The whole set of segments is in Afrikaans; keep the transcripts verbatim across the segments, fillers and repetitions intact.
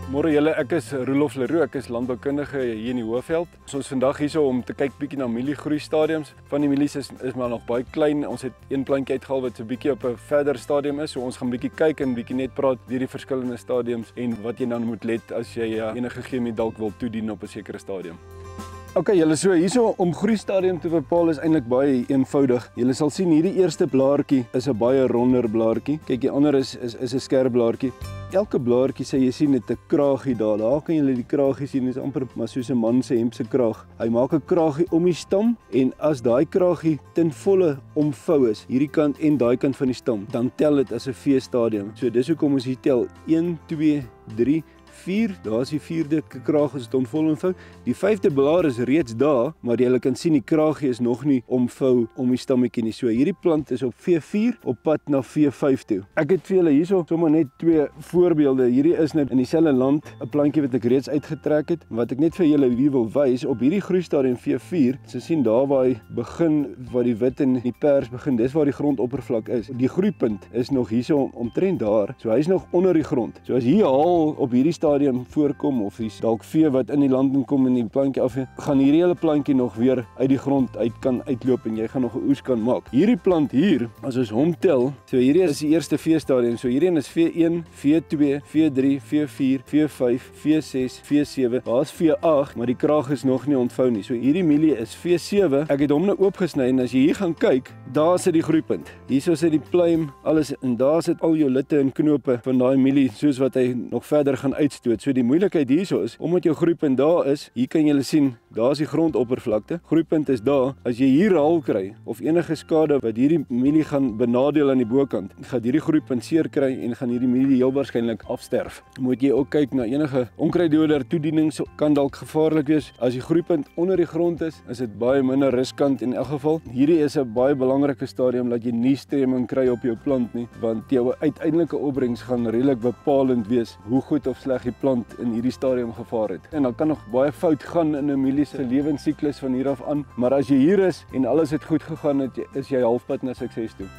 Môre julle, ek is Roelof Leroux, ek is landboukundige hier in die Hoëveld. Ons is vandag hier so om te kyk bietjie na mieliegroeistadiums. Van die mielies is, is maar nog baie klein. Ons het een plantjie uitgehaal wat so bietjie op 'n verder stadium is. So ons gaan bietjie kyk en bietjie net praat deur die verskillende stadiums en wat jy dan moet let as jy uh, enige chemie dalk wil toedien op 'n sekere stadium. Ok, julle so hierso om groeistadium te bepaal is eintlik baie eenvoudig. Julle sal sien hierdie eerste blaartjie is 'n baie ronder blaartjie. Kyk, die ander is is is 'n skerp blaartjie. Elke blaartjie sê jy sien het 'n kraagie daar. Daar kan julle die kraagie sien, is amper maar soos 'n man se hemp se kraag. Hy maak 'n kraagie om die stam en as daai kraagie ten volle omvou is, hierdie kant en daai kant van die stam, dan tel dit as 'n V-stadium. So dis hoekom ons hier tel een, twee, drie, vier, daar is die vierde kraag as dit onvol omvou. Die vyfde blaar is reeds daar, maar jy kan sien die kraagie is nog nie omvou om die stammetjie nie. So hierdie plant is op V vier op pad na V vyf toe. Ek het vir julle hierso sommer net twee voorbeelde. Hierdie is net in dieselfde land 'n plantjie wat ek reeds uitgetrek het. Wat ek net vir julle hier wil wys, op hierdie groeistadium V vier, so sien daar waar hy begin, waar die wit en die pers begin, dis waar die grondoppervlak is. Die groeipunt is nog hierso omtrent daar, so hy's nog onder die grond. So as hier al op hierdie stadium voorkom of is dalk vee wat in die land inkom en die plantjie af, gaan hierdie hele plantjie nog weer uit die grond uit kan uitloop en jy gaan nog 'n oes kan maak. Hierdie plant hier, as ons hom tel, so hierdie is die eerste V-stadium. So hierdie is V een, V twee, V drie, V vier, V vyf, V ses, V sewe. Daar's V agt, maar die kraag is nog nie ontvou nie. So hierdie mielie is V sewe. Ek het hom nou oopgesny en as jy hier gaan kyk, daar sit die groeipunt. Hierso sit die pluim, alles en daar sit al jou litte en knope van daai mielie soos wat hy nog verder gaan uitstoot. So die moeilikheid hierso is, omdat jou groeipunt daar is, hier kan jy sien, daar is die grondoppervlakte. Groeipunt is daar. As jy hier haal kry of enige skade wat hierdie mielie gaan benadeel aan die bokant, gaan hierdie groeipunt seer kry en gaan hierdie mielie heel waarskynlik afsterf. Moet jy ook kyk na enige onkruiddoder toediening, so kan dalk gevaarlik wees. As die groeipunt onder die grond is, is dit baie minder riskant in elk geval. Hierdie is 'n baie belangrike stadium dat jy nie streming kry op jou plant nie, want jou uiteindelike opbrengs gaan redelik bepalend wees hoe goed of sleg die plant in hierdie stadium gevaar het. En dan kan nog baie fout gaan in 'n mielie se lewensiklus van hier af aan, maar as jy hier is en alles het goed gegaan, het, is jy halfpad na sukses toe.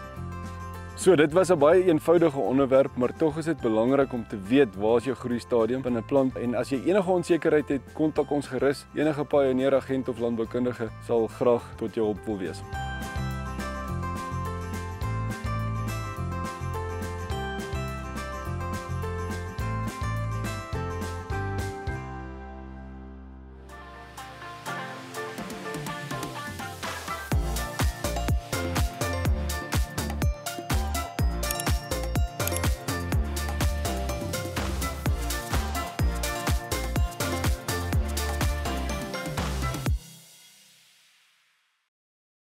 So dit was 'n baie eenvoudige onderwerp, maar tog is dit belangrik om te weet waar is jou groeistadium van 'n plant en as jy enige onsekerheid het, kontak ons gerus. Enige pioneeragent of landboukundige sal graag tot jou hulp wil wees.